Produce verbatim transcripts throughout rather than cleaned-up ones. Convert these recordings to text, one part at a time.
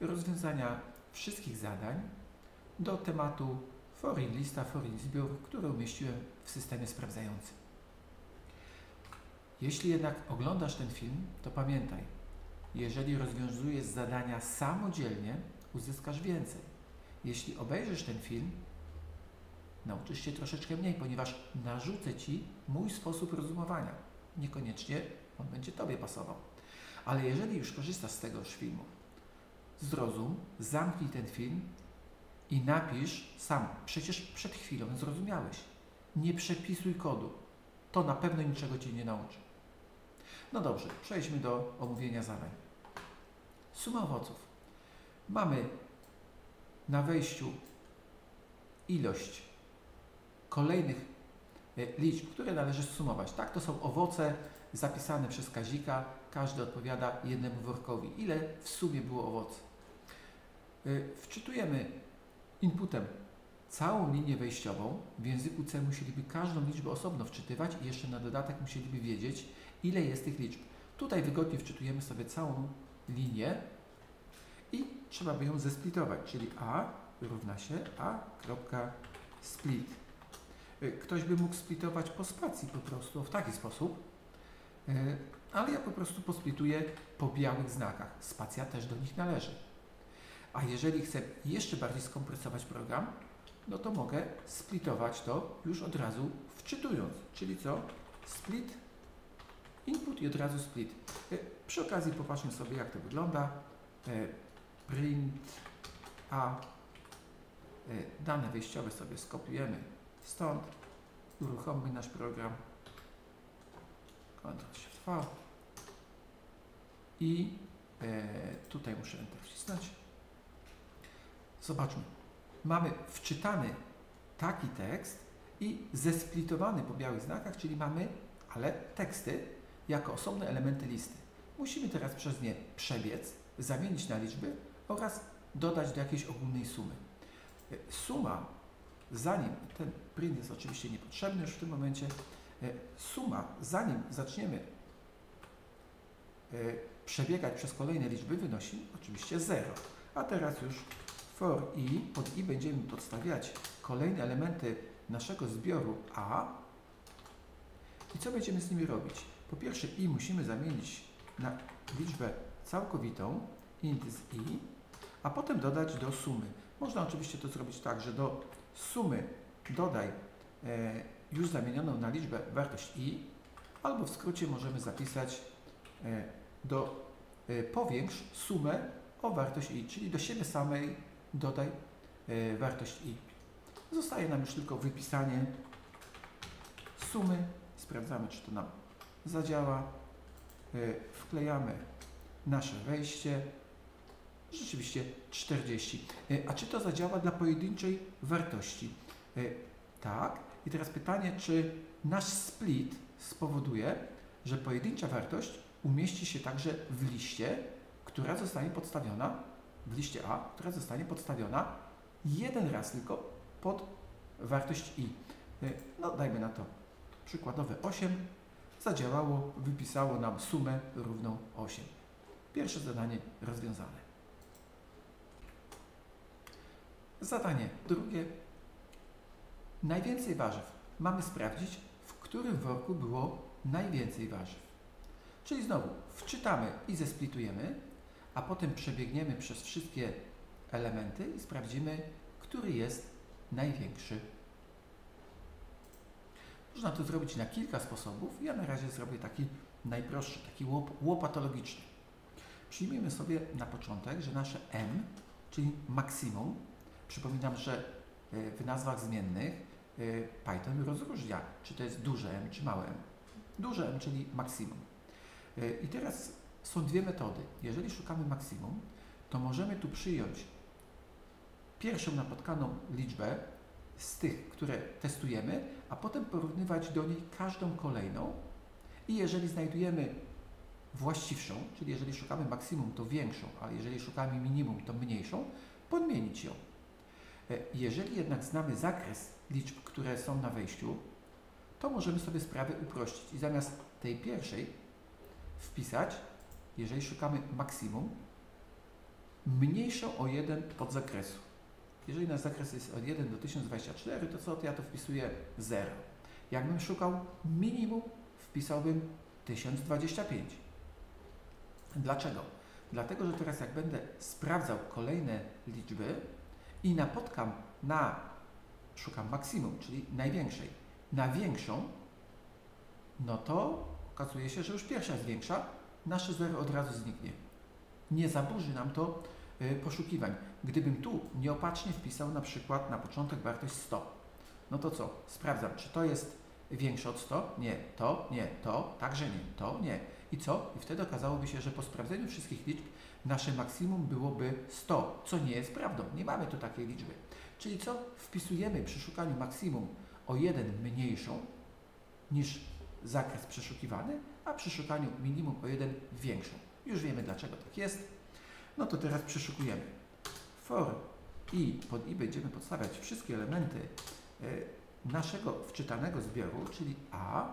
rozwiązania wszystkich zadań do tematu foreign lista, foreign zbiór, który umieściłem w systemie sprawdzającym. Jeśli jednak oglądasz ten film, to pamiętaj, jeżeli rozwiązujesz zadania samodzielnie, uzyskasz więcej. Jeśli obejrzysz ten film, nauczysz się troszeczkę mniej, ponieważ narzucę Ci mój sposób rozumowania. Niekoniecznie on będzie Tobie pasował. Ale jeżeli już korzystasz z tegoż filmu, zrozum, zamknij ten film i napisz sam. Przecież przed chwilą zrozumiałeś. Nie przepisuj kodu. To na pewno niczego Cię nie nauczy. No dobrze, przejdźmy do omówienia zadań. Suma owoców. Mamy na wejściu ilość kolejnych liczb, które należy zsumować. Tak, to są owoce zapisane przez Kazika. Każdy odpowiada jednemu workowi. Ile w sumie było owoców? Wczytujemy inputem całą linię wejściową. W języku C musieliby każdą liczbę osobno wczytywać i jeszcze na dodatek musieliby wiedzieć, ile jest tych liczb. Tutaj wygodnie wczytujemy sobie całą linię i trzeba by ją zesplitować, czyli A równa się A kropka split. Ktoś by mógł splitować po spacji po prostu w taki sposób, ale ja po prostu posplituję po białych znakach. Spacja też do nich należy. A jeżeli chcę jeszcze bardziej skompresować program, no to mogę splitować to już od razu wczytując. Czyli co? Split, input i od razu split. Przy okazji popatrzmy sobie, jak to wygląda. Print A. Dane wejściowe sobie skopiujemy stąd. Uruchommy nasz program. kontrol shift V. I tutaj muszę Enter wcisnąć. Zobaczmy. Mamy wczytany taki tekst i zesplitowany po białych znakach, czyli mamy, ale teksty jako osobne elementy listy. Musimy teraz przez nie przebiec, zamienić na liczby oraz dodać do jakiejś ogólnej sumy. Suma, zanim, ten print jest oczywiście niepotrzebny już w tym momencie, suma, zanim zaczniemy przebiegać przez kolejne liczby, wynosi oczywiście zero. A teraz już for i, pod i będziemy podstawiać kolejne elementy naszego zbioru A. I co będziemy z nimi robić? Po pierwsze i musimy zamienić na liczbę całkowitą, int z i, a potem dodać do sumy. Można oczywiście to zrobić tak, że do sumy dodaj e, już zamienioną na liczbę wartość i, albo w skrócie możemy zapisać e, do e, powiększ sumę o wartość i, czyli do siebie samej dodaj e, wartość i. Zostaje nam już tylko wypisanie sumy. Sprawdzamy, czy to nam zadziała. E, wklejamy nasze wejście. Rzeczywiście czterdzieści. E, a czy to zadziała dla pojedynczej wartości? E, tak. I teraz pytanie, czy nasz split spowoduje, że pojedyncza wartość umieści się także w liście, która zostanie podstawiona, w liście A, która zostanie podstawiona jeden raz tylko pod wartość i. No dajmy na to przykładowe osiem. Zadziałało, wypisało nam sumę równą osiem. Pierwsze zadanie rozwiązane. Zadanie drugie. Najwięcej warzyw. Mamy sprawdzić, w którym worku było najwięcej warzyw. Czyli znowu wczytamy i zesplitujemy, a potem przebiegniemy przez wszystkie elementy i sprawdzimy, który jest największy. Można to zrobić na kilka sposobów. Ja na razie zrobię taki najprostszy, taki łop, łopatologiczny. Przyjmijmy sobie na początek, że nasze m, czyli maksimum, przypominam, że w nazwach zmiennych Python rozróżnia, czy to jest duże M, czy małe m. Duże M, czyli maksimum. I teraz są dwie metody. Jeżeli szukamy maksimum, to możemy tu przyjąć pierwszą napotkaną liczbę z tych, które testujemy, a potem porównywać do niej każdą kolejną. I jeżeli znajdujemy właściwszą, czyli jeżeli szukamy maksimum, to większą, a jeżeli szukamy minimum, to mniejszą, podmienić ją. Jeżeli jednak znamy zakres liczb, które są na wejściu, to możemy sobie sprawę uprościć i zamiast tej pierwszej wpisać, jeżeli szukamy maksimum, mniejszą o jeden od zakresu. Jeżeli nasz zakres jest od jeden do tysiąc dwadzieścia cztery, to co? To ja to wpisuję zero. Jakbym szukał minimum, wpisałbym tysiąc dwadzieścia pięć. Dlaczego? Dlatego, że teraz jak będę sprawdzał kolejne liczby i napotkam na, szukam maksimum, czyli największej, na większą, no to okazuje się, że już pierwsza jest większa, nasze zero od razu zniknie. Nie zaburzy nam to y, poszukiwań. Gdybym tu nieopatrznie wpisał na przykład na początek wartość sto, no to co? Sprawdzam, czy to jest większe od sto? Nie. To? Nie. To? Także nie. To? Nie. I co? I wtedy okazałoby się, że po sprawdzeniu wszystkich liczb nasze maksimum byłoby sto, co nie jest prawdą. Nie mamy tu takiej liczby. Czyli co? Wpisujemy przy szukaniu maksimum o jeden mniejszą niż zakres przeszukiwany, a przy szukaniu minimum o jeden większą. Już wiemy, dlaczego tak jest. No to teraz przeszukujemy. For i pod i będziemy podstawiać wszystkie elementy y, naszego wczytanego zbioru, czyli a,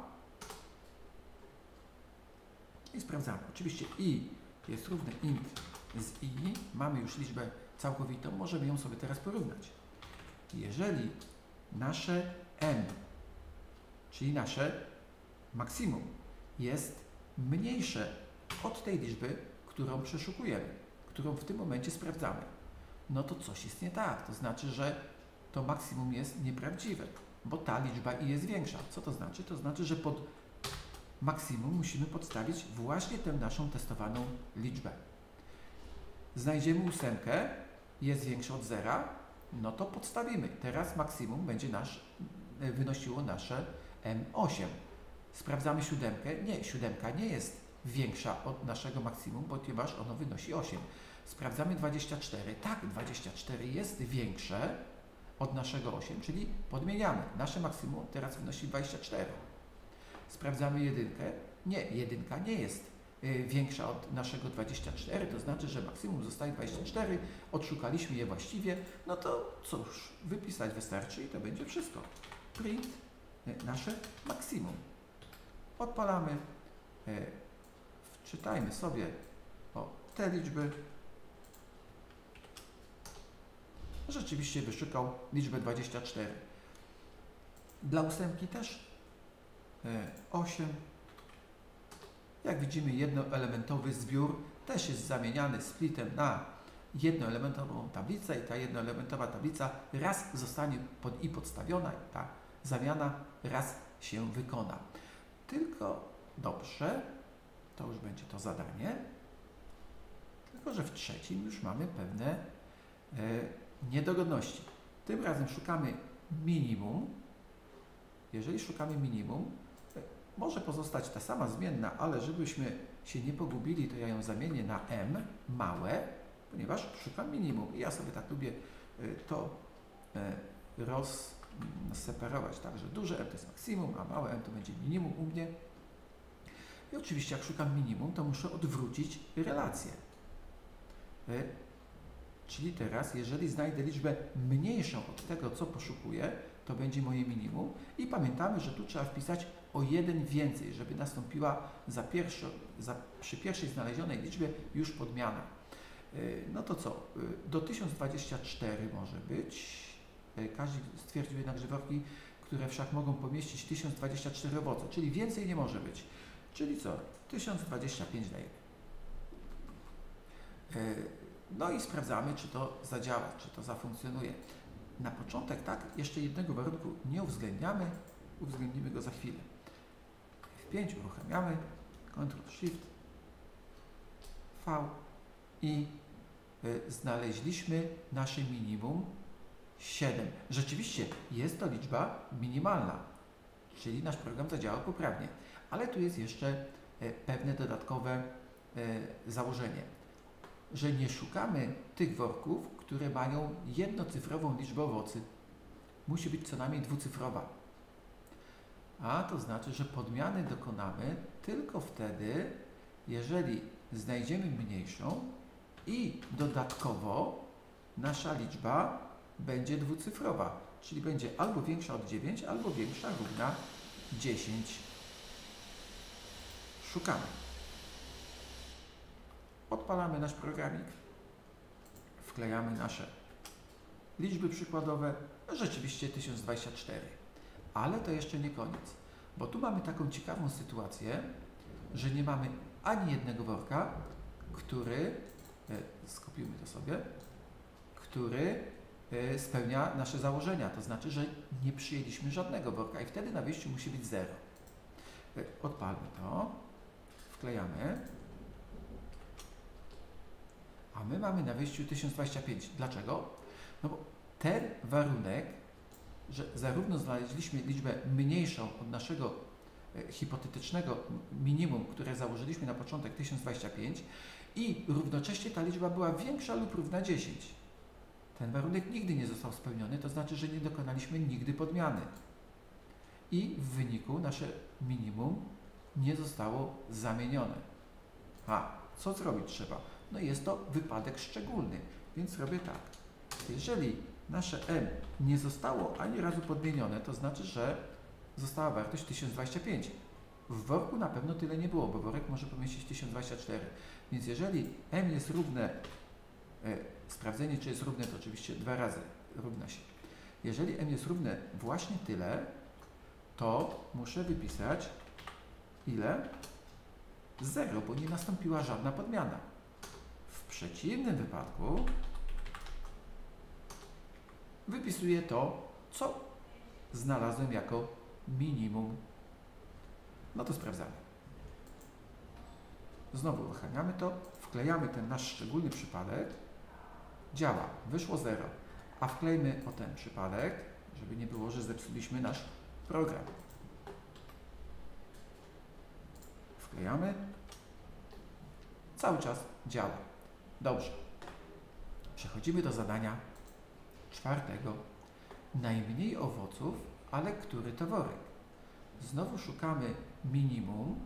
i sprawdzamy. Oczywiście i jest równe int z i, mamy już liczbę całkowitą, możemy ją sobie teraz porównać. Jeżeli nasze m, czyli nasze maksimum, jest mniejsze od tej liczby, którą przeszukujemy, którą w tym momencie sprawdzamy, no to coś jest nie tak. To znaczy, że to maksimum jest nieprawdziwe, bo ta liczba i jest większa. Co to znaczy? To znaczy, że pod maksimum musimy podstawić właśnie tę naszą testowaną liczbę. Znajdziemy ósemkę, jest większa od zera, no to podstawimy. Teraz maksimum będzie nasz, wynosiło nasze m osiem. Sprawdzamy siódemkę. Nie, siódemka nie jest większa od naszego maksimum, ponieważ ono wynosi osiem. Sprawdzamy dwadzieścia cztery. Tak, dwadzieścia cztery jest większe od naszego osiem, czyli podmieniamy. Nasze maksimum teraz wynosi dwadzieścia cztery. Sprawdzamy jedynkę. Nie, jedynka nie jest y, większa od naszego dwadzieścia cztery, to znaczy, że maksimum zostaje dwadzieścia cztery, odszukaliśmy je właściwie, no to cóż, wypisać wystarczy i to będzie wszystko. Print y, nasze maksimum. Odpalamy, y, wczytajmy sobie o te liczby. Rzeczywiście wyszukał liczbę dwadzieścia cztery. Dla ósemki też osiem. Jak widzimy, jednoelementowy zbiór też jest zamieniany splitem na jednoelementową tablicę i ta jednoelementowa tablica raz zostanie pod i podstawiona i ta zamiana raz się wykona. Tylko dobrze, to już będzie to zadanie, tylko że w trzecim już mamy pewne e, niedogodności. Tym razem szukamy minimum. Jeżeli szukamy minimum, może pozostać ta sama zmienna, ale żebyśmy się nie pogubili, to ja ją zamienię na m, małe, ponieważ szukam minimum. I ja sobie tak lubię to rozseparować, tak, że duże m to jest maksimum, a małe m to będzie minimum u mnie. I oczywiście jak szukam minimum, to muszę odwrócić relację. Czyli teraz, jeżeli znajdę liczbę mniejszą od tego, co poszukuję, to będzie moje minimum. I pamiętamy, że tu trzeba wpisać o jeden więcej, żeby nastąpiła za pierwszą, za, przy pierwszej znalezionej liczbie już podmiana. No to co? Do tysiąc dwadzieścia cztery może być. Kazik stwierdził jednak, że worki, które wszak mogą pomieścić tysiąc dwadzieścia cztery owoce, czyli więcej nie może być. Czyli co? tysiąc dwadzieścia pięć dajemy. No i sprawdzamy, czy to zadziała, czy to zafunkcjonuje. Na początek tak, jeszcze jednego warunku nie uwzględniamy, uwzględnimy go za chwilę. F pięć uruchamiamy, Ctrl Shift V i y, znaleźliśmy nasze minimum siedem. Rzeczywiście jest to liczba minimalna, czyli nasz program zadziałał poprawnie, ale tu jest jeszcze y, pewne dodatkowe y, założenie, że nie szukamy tych worków, które mają jednocyfrową liczbę owocy. Musi być co najmniej dwucyfrowa. A to znaczy, że podmiany dokonamy tylko wtedy, jeżeli znajdziemy mniejszą i dodatkowo nasza liczba będzie dwucyfrowa, czyli będzie albo większa od dziewięć, albo większa równa dziesięć. Szukamy. Odpalamy nasz programik. wklejamy nasze liczby przykładowe, rzeczywiście tysiąc dwadzieścia cztery. Ale to jeszcze nie koniec, bo tu mamy taką ciekawą sytuację, że nie mamy ani jednego worka, który, skopiujmy to sobie, który spełnia nasze założenia, to znaczy, że nie przyjęliśmy żadnego worka i wtedy na wyjściu musi być zero. Odpalmy to, wklejamy, a my mamy na wyjściu tysiąc dwadzieścia pięć. Dlaczego? No bo ten warunek, że zarówno znaleźliśmy liczbę mniejszą od naszego hipotetycznego minimum, które założyliśmy na początek tysiąc dwadzieścia pięć i równocześnie ta liczba była większa lub równa dziesięć. Ten warunek nigdy nie został spełniony, to znaczy, że nie dokonaliśmy nigdy podmiany. I w wyniku nasze minimum nie zostało zamienione. A co zrobić trzeba? No jest to wypadek szczególny, więc robię tak. Jeżeli nasze m nie zostało ani razu podmienione, to znaczy, że została wartość tysiąc dwadzieścia pięć. W worku na pewno tyle nie było, bo worek może pomieścić tysiąc dwadzieścia cztery. Więc jeżeli m jest równe, e, sprawdzenie czy jest równe, to oczywiście dwa razy równa się. Jeżeli m jest równe właśnie tyle, to muszę wypisać ile? zero, bo nie nastąpiła żadna podmiana. W przeciwnym wypadku wypisuję to, co znalazłem jako minimum. No to sprawdzamy. Znowu uruchamiamy to, wklejamy ten nasz szczególny przypadek. Działa, wyszło zero. A wklejmy o ten przypadek, żeby nie było, że zepsuliśmy nasz program. Wklejamy. Cały czas działa. Dobrze. Przechodzimy do zadania czwartego. Najmniej owoców, ale który to worek? Znowu szukamy minimum.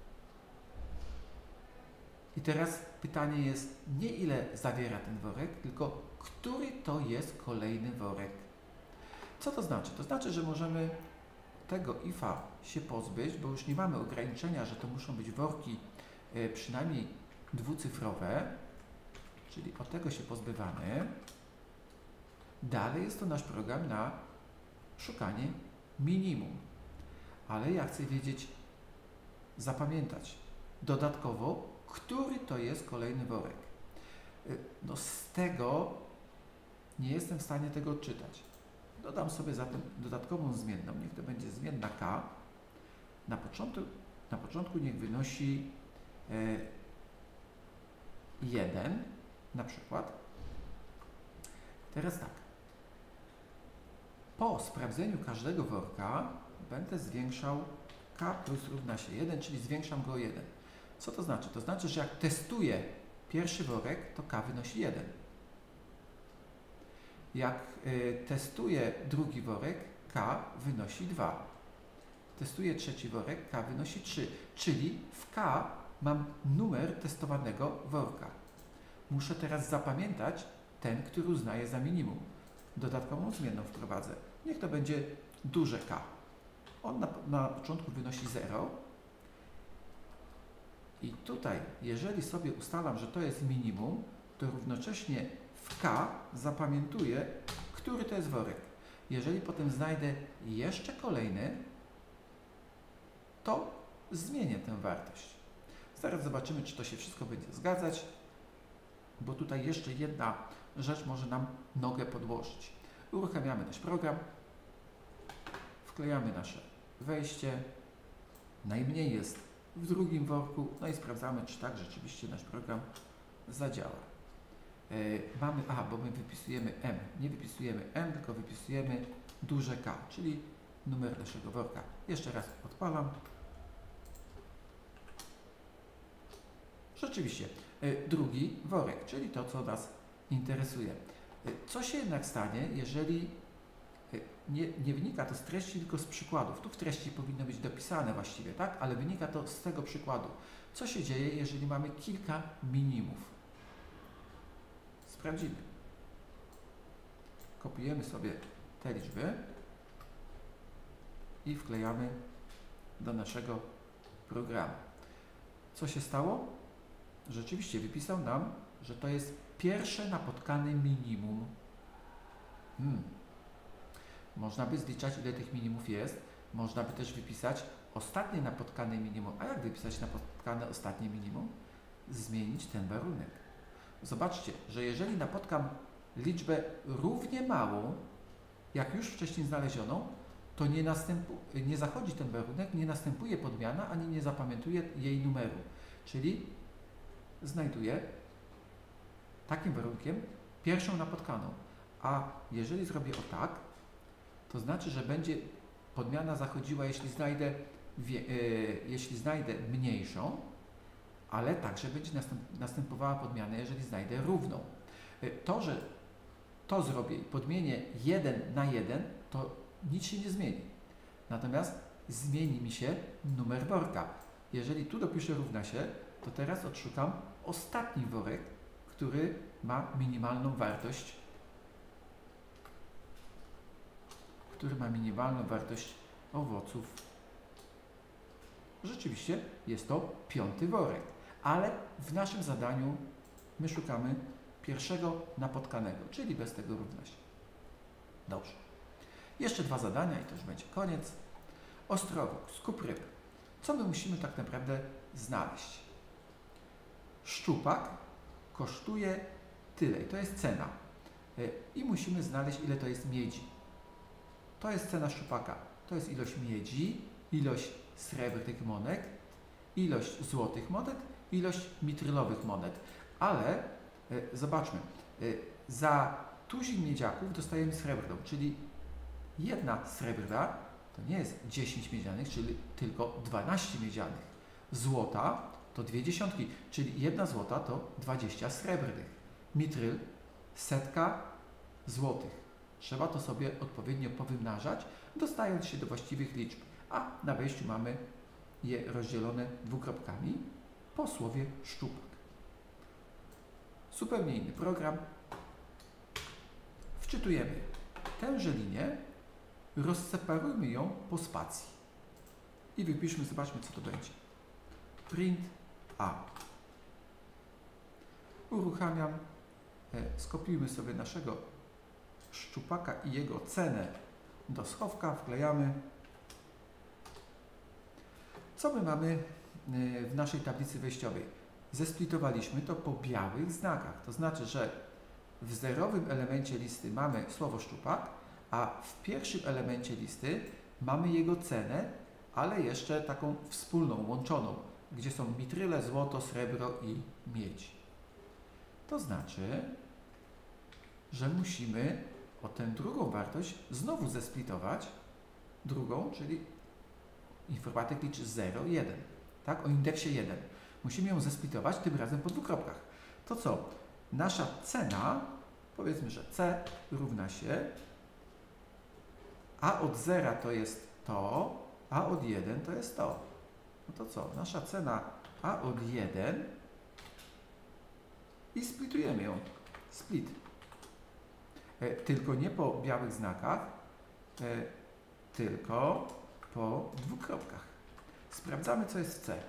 I teraz pytanie jest nie ile zawiera ten worek, tylko który to jest kolejny worek. Co to znaczy? To znaczy, że możemy tego ifa się pozbyć, bo już nie mamy ograniczenia, że to muszą być worki y, przynajmniej dwucyfrowe, czyli od tego się pozbywamy. Dalej jest to nasz program na szukanie minimum. Ale ja chcę wiedzieć, zapamiętać dodatkowo, który to jest kolejny worek. No z tego nie jestem w stanie tego odczytać. Dodam sobie zatem dodatkową zmienną, niech to będzie zmienna k. Na początku, na początku niech wynosi e, jeden na przykład. Teraz tak. Po sprawdzeniu każdego worka będę zwiększał k plus równa się jeden, czyli zwiększam go o jeden. Co to znaczy? To znaczy, że jak testuję pierwszy worek, to k wynosi jeden. Jak y, testuję drugi worek, k wynosi dwa. Testuję trzeci worek, k wynosi trzy. Czyli w k mam numer testowanego worka. Muszę teraz zapamiętać ten, który uznaję za minimum. Dodatkową zmienną wprowadzę. Niech to będzie duże K. On na, na początku wynosi zero. I tutaj, jeżeli sobie ustalam, że to jest minimum, to równocześnie w K zapamiętuję, który to jest worek. Jeżeli potem znajdę jeszcze kolejny, to zmienię tę wartość. Zaraz zobaczymy, czy to się wszystko będzie zgadzać, bo tutaj jeszcze jedna rzecz może nam nogę podłożyć. Uruchamiamy nasz program, wklejamy nasze wejście, najmniej jest w drugim worku, no i sprawdzamy, czy tak rzeczywiście nasz program zadziała. Yy, mamy, aha, bo my wypisujemy M, nie wypisujemy M, tylko wypisujemy duże K, czyli numer naszego worka. Jeszcze raz odpalam. Rzeczywiście, yy, drugi worek, czyli to, co nas interesuje. Yy, co się jednak stanie, jeżeli yy, nie, nie wynika to z treści, tylko z przykładów. Tu w treści powinno być dopisane właściwie, tak? Ale wynika to z tego przykładu. Co się dzieje, jeżeli mamy kilka minimów? Sprawdzimy. Kopiujemy sobie te liczby i wklejamy do naszego programu. Co się stało? Rzeczywiście wypisał nam, że to jest pierwsze napotkane minimum. Hmm. Można by zliczać, ile tych minimów jest. Można by też wypisać ostatnie napotkane minimum. A jak wypisać napotkane ostatnie minimum? Zmienić ten warunek. Zobaczcie, że jeżeli napotkam liczbę równie małą, jak już wcześniej znalezioną, to nie, następu- nie zachodzi ten warunek, nie następuje podmiana, ani nie zapamiętuje jej numeru. Czyli znajduję takim warunkiem pierwszą napotkaną. A jeżeli zrobię o tak, to znaczy, że będzie podmiana zachodziła, jeśli znajdę, wie, yy, jeśli znajdę mniejszą, ale także będzie następ, następowała podmiana, jeżeli znajdę równą. Yy, to, że to zrobię i podmienię jeden na jeden, to nic się nie zmieni. Natomiast zmieni mi się numer worka. Jeżeli tu dopiszę równa się, to teraz odszukam ostatni worek, który ma minimalną wartość, który ma minimalną wartość owoców. Rzeczywiście jest to piąty worek, ale w naszym zadaniu my szukamy pierwszego napotkanego, czyli bez tego równa się. Dobrze. Jeszcze dwa zadania i to już będzie koniec. Ostrowok, skup ryb. Co my musimy tak naprawdę znaleźć? Szczupak kosztuje tyle i to jest cena. I musimy znaleźć, ile to jest miedzi. To jest cena szczupaka. To jest ilość miedzi, ilość srebrnych monet, ilość złotych monet, ilość mitrylowych monet. Ale y, zobaczmy, y, za tuzin miedziaków dostajemy srebrną, czyli jedna srebrna to nie jest dziesięć miedzianych, czyli tylko dwanaście miedzianych. Złota to dwie dziesiątki, czyli jedna złota to dwadzieścia srebrnych. Mitryl setka złotych. Trzeba to sobie odpowiednio powymnażać, dostając się do właściwych liczb, a na wejściu mamy je rozdzielone dwukropkami po słowie szczupak. Zupełnie inny program. Wczytujemy tęże linię, rozseparujmy ją po spacji i wypiszmy, zobaczmy, co to będzie. Print A. Uruchamiam, skopiujmy sobie naszego szczupaka i jego cenę do schowka, wklejamy. Co my mamy w naszej tablicy wejściowej? Zesplitowaliśmy to po białych znakach, to znaczy, że w zerowym elemencie listy mamy słowo szczupak, a w pierwszym elemencie listy mamy jego cenę, ale jeszcze taką wspólną, łączoną, gdzie są mitryle, złoto, srebro i miedź. To znaczy, że musimy o tę drugą wartość znowu zesplitować, drugą, czyli informatyk liczy zero, jeden, tak, o indeksie jeden. Musimy ją zesplitować, tym razem po dwóch kropkach. To co? Nasza cena, powiedzmy, że C równa się A od zera to jest to, A od jeden to jest to. No to co? Nasza cena A od jeden i splitujemy ją. Split. E, tylko nie po białych znakach, e, tylko po dwóch kropkach. Sprawdzamy, co jest w C.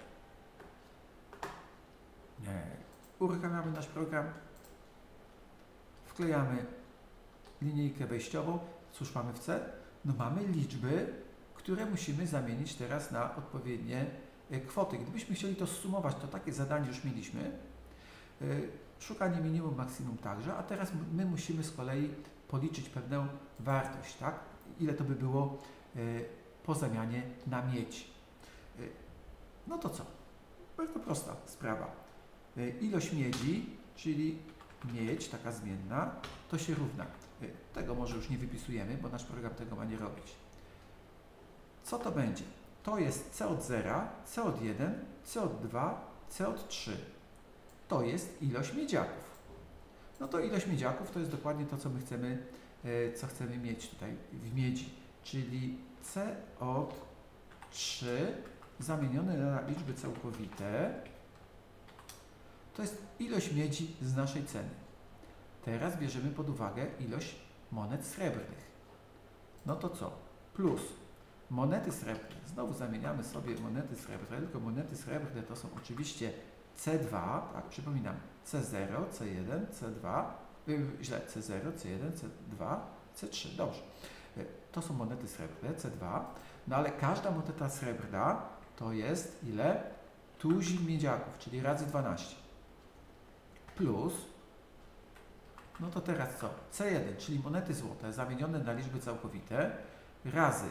E, uruchamiamy nasz program. Wklejamy linijkę wejściową. Cóż mamy w C? No mamy liczby, które musimy zamienić teraz na odpowiednie kwoty. Gdybyśmy chcieli to zsumować, to takie zadanie już mieliśmy. Szukanie minimum, maksimum także, a teraz my musimy z kolei policzyć pewną wartość, tak? Ile to by było po zamianie na miedź. No to co? Bardzo prosta sprawa. Ilość miedzi, czyli miedź, taka zmienna, to się równa. Tego może już nie wypisujemy, bo nasz program tego ma nie robić. Co to będzie? To jest C od zera, C od jeden, C od dwa, C od trzy. To jest ilość miedziaków. No to ilość miedziaków to jest dokładnie to, co my chcemy, co chcemy mieć tutaj w miedzi. Czyli C od trzy zamienione na liczby całkowite to jest ilość miedzi z naszej ceny. Teraz bierzemy pod uwagę ilość monet srebrnych. No to co? Plus monety srebrne. Znowu zamieniamy sobie monety srebrne, tylko monety srebrne to są oczywiście C dwa, tak, przypominam, C zero, C jeden, C dwa, yy, źle, C zero, C jeden, C dwa, C trzy, dobrze. Yy, to są monety srebrne, C dwa, no ale każda moneta srebrna to jest ile? Tuzin miedziaków, czyli razy dwanaście. Plus, no to teraz co? C jeden, czyli monety złote zamienione na liczby całkowite, razy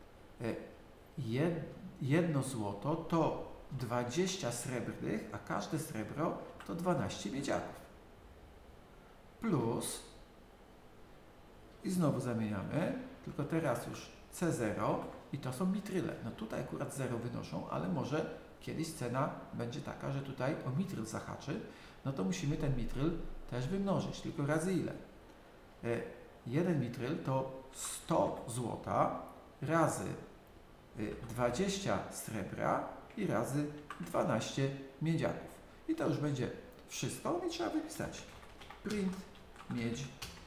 jedno złoto to dwadzieścia srebrnych, a każde srebro to dwanaście miedziaków. Plus, i znowu zamieniamy, tylko teraz już C zero i to są mitryle. No tutaj akurat zero wynoszą, ale może kiedyś cena będzie taka, że tutaj o mitryl zahaczy, no to musimy ten mitryl też wymnożyć, tylko razy ile? Jeden mitryl to sto złota razy dwadzieścia srebra i razy dwanaście miedziaków. I to już będzie wszystko i trzeba wypisać. Print, miedź.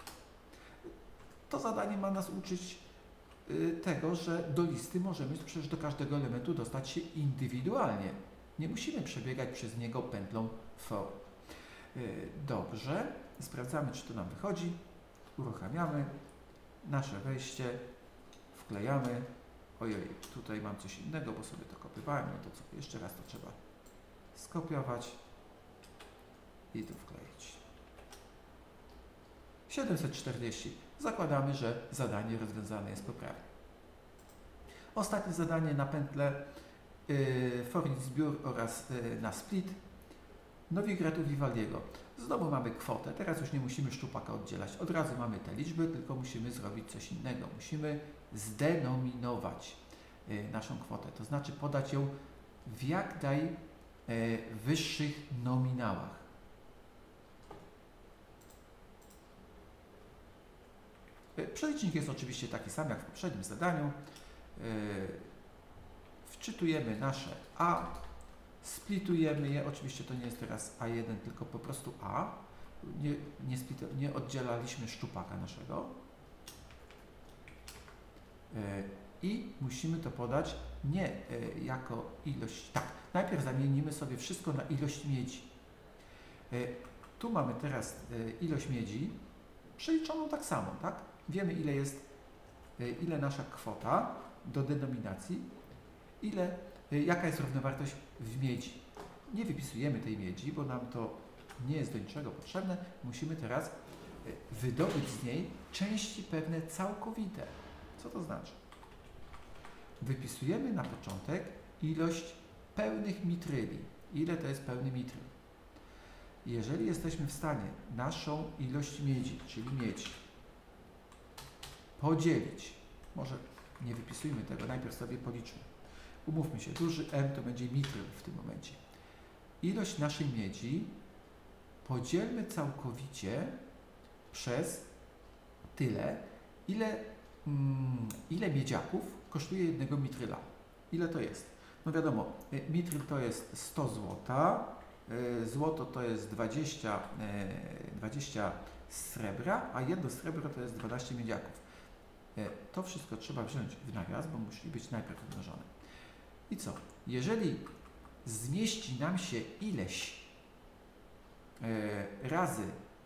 To zadanie ma nas uczyć tego, że do listy możemy przecież do każdego elementu dostać się indywidualnie. Nie musimy przebiegać przez niego pętlą for. Dobrze, sprawdzamy, czy to nam wychodzi. Uruchamiamy nasze wejście, wklejamy. Ojej, tutaj mam coś innego, bo sobie to kopiowałem, no to co, jeszcze raz to trzeba skopiować i tu wkleić. siedemset czterdzieści. Zakładamy, że zadanie rozwiązane jest poprawnie. Ostatnie zadanie na pętlę yy, for each zbiór oraz yy, na split. Novigradu Vivaldiego. Znowu mamy kwotę, teraz już nie musimy szczupaka oddzielać. Od razu mamy te liczby, tylko musimy zrobić coś innego. Musimy zdenominować y, naszą kwotę, to znaczy podać ją w jak najwyższych nominałach. Y, przelicznik jest oczywiście taki sam jak w poprzednim zadaniu. Y, wczytujemy nasze A, splitujemy je, oczywiście to nie jest teraz A jeden, tylko po prostu A. Nie, nie, split, nie oddzielaliśmy szczupaka naszego. I musimy to podać nie jako ilość, tak, najpierw zamienimy sobie wszystko na ilość miedzi. Tu mamy teraz ilość miedzi przeliczoną tak samo, tak? Wiemy ile jest, ile nasza kwota do denominacji, ile, jaka jest równowartość w miedzi. Nie wypisujemy tej miedzi, bo nam to nie jest do niczego potrzebne. Musimy teraz wydobyć z niej części pewne całkowite. Co to znaczy? Wypisujemy na początek ilość pełnych mitryli. Ile to jest pełny mitryl? Jeżeli jesteśmy w stanie naszą ilość miedzi, czyli miedź, podzielić, może nie wypisujmy tego, najpierw sobie policzmy. Umówmy się, duży M to będzie mitryl w tym momencie. Ilość naszej miedzi podzielmy całkowicie przez tyle, ile ile miedziaków kosztuje jednego mitryla. Ile to jest? No wiadomo, mitryl to jest sto złota, złoto to jest dwadzieścia, dwadzieścia srebra, a jedno srebro to jest dwanaście miedziaków. To wszystko trzeba wziąć w nawias, bo musi być najpierw umnożone. I co? Jeżeli zmieści nam się ileś razy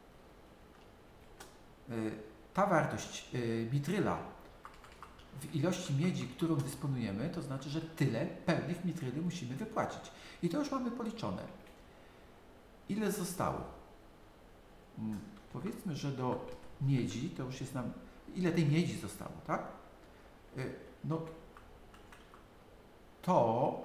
ta wartość y, mitryla w ilości miedzi, którą dysponujemy, to znaczy, że tyle pełnych mitryli musimy wypłacić. I to już mamy policzone. Ile zostało? Hmm, powiedzmy, że do miedzi to już jest nam... Ile tej miedzi zostało, tak? Y, no to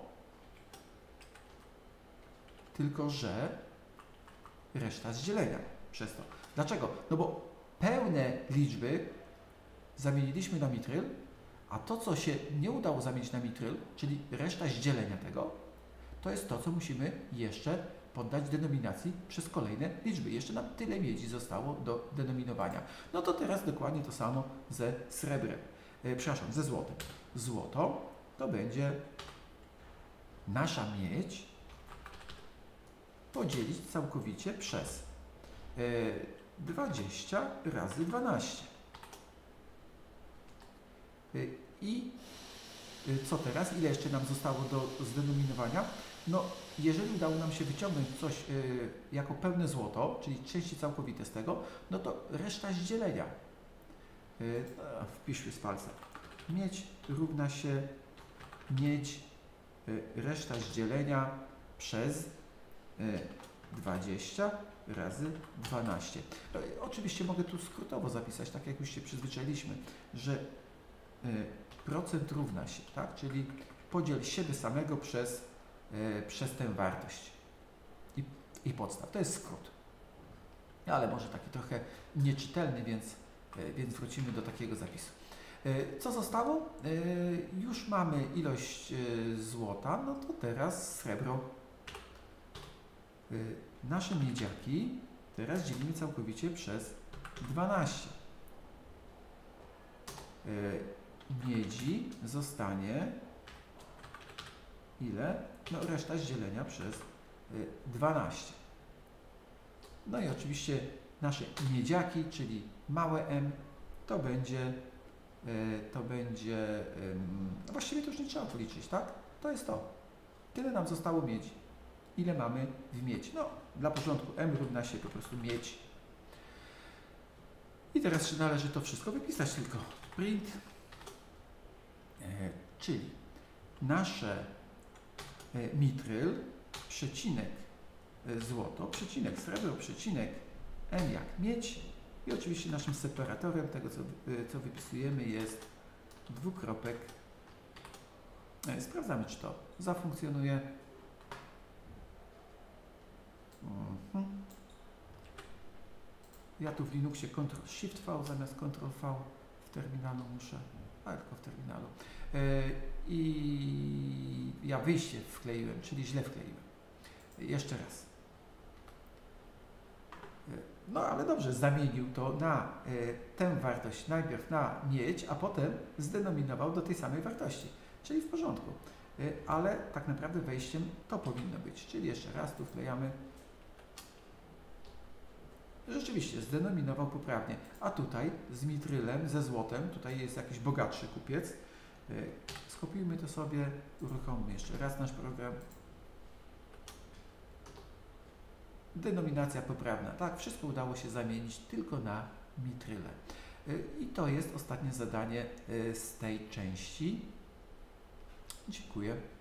tylko, że reszta z dzielenia przez to. Dlaczego? No bo pełne liczby zamieniliśmy na mitryl, a to, co się nie udało zamienić na mitryl, czyli reszta z dzielenia tego, to jest to, co musimy jeszcze poddać denominacji przez kolejne liczby. Jeszcze nam tyle miedzi zostało do denominowania. No to teraz dokładnie to samo ze srebrem. E, przepraszam, ze złotem. Złoto to będzie nasza miedź podzielić całkowicie przez e, dwadzieścia razy dwanaście. I co teraz? Ile jeszcze nam zostało do zdenominowania? No, jeżeli udało nam się wyciągnąć coś y, jako pełne złoto, czyli części całkowite z tego, no to reszta z dzielenia. Y, no, wpiszmy z palca. Miedź równa się miedź y, reszta z dzielenia przez y, dwadzieścia razy dwanaście. No, oczywiście mogę tu skrótowo zapisać, tak jak już się przyzwyczailiśmy, że y, procent równa się, tak? Czyli podziel siebie samego przez, y, przez tę wartość i, i podstaw. To jest skrót. Ale może taki trochę nieczytelny, więc, y, więc wrócimy do takiego zapisu. Y, co zostało? Y, już mamy ilość y, złota, no to teraz srebro. Y, nasze miedziaki teraz dzielimy całkowicie przez dwanaście. Y, miedzi zostanie ile? No reszta z dzielenia przez y, dwanaście. No i oczywiście nasze miedziaki, czyli małe m, to będzie, y, to będzie, y, no właściwie to już nie trzeba policzyć, tak? To jest to. Tyle nam zostało miedzi. Ile mamy w miedzi? No, dla porządku m równa się po prostu miedź. I teraz czy należy to wszystko wypisać tylko. Print, e, czyli nasze e, mitryl, przecinek e, złoto, przecinek srebro, przecinek m jak miedź i oczywiście naszym separatorem tego, co, e, co wypisujemy jest dwukropek. E, sprawdzamy, czy to zafunkcjonuje. Mhm. Ja tu w Linuxie Ctrl Shift V zamiast Ctrl V w terminalu muszę, a tylko w terminalu. Yy, I ja wyjście wkleiłem, czyli źle wkleiłem. Jeszcze raz. Yy, no ale dobrze, zamienił to na yy, tę wartość najpierw na miedź, a potem zdenominował do tej samej wartości. Czyli w porządku. Yy, ale tak naprawdę wejściem to powinno być. Czyli jeszcze raz tu wklejamy. Rzeczywiście zdenominował poprawnie, a tutaj z mitrylem, ze złotem, tutaj jest jakiś bogatszy kupiec. Skopiujmy to sobie, uruchommy jeszcze raz nasz program. Denominacja poprawna, tak, wszystko udało się zamienić tylko na mitryle. I to jest ostatnie zadanie z tej części. Dziękuję.